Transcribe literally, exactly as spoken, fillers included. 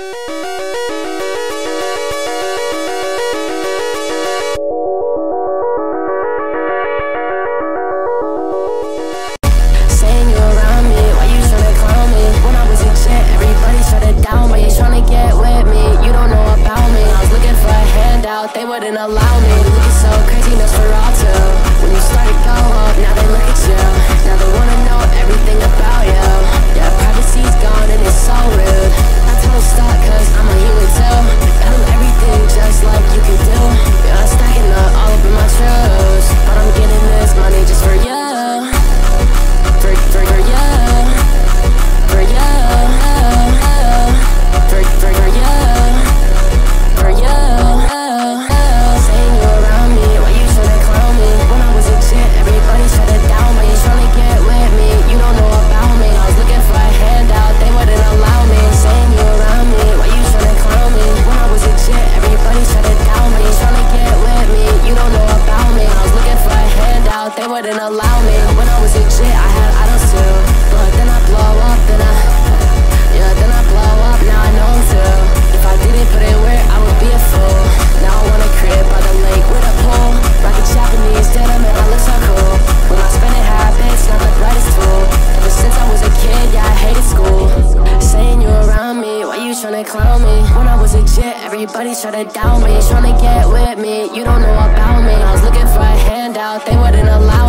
They wouldn't allow me. Looking so crazy, Nosferatu. When you started go up, now they look at you. Now they wanna know everything about you. Yeah, privacy's gone and it's so rude. I told them stop cause I'm a human too. I do everything just like you can do. Yeah, I'm stacking up all up in my shoes, but I'm getting this money just for you. For, for, for you. For you. For, for, for you. For you. They wouldn't allow me. When I was legit, I had idols too. But then I blow up, then I Yeah, then I blow up, now I know I'm too. If I didn't put it where I would be a fool. Now I want a crib by the lake with a pool. Rockin' Japanese denim and I look so cool. When I spend it habits, not the brightest tool. Ever since I was a kid, yeah, I hated school. Saying you around me, why you tryna clown me? When I was legit, everybody tried to down me. Tryna get with me, you don't know about me. I was looking for a handout, they wouldn't allow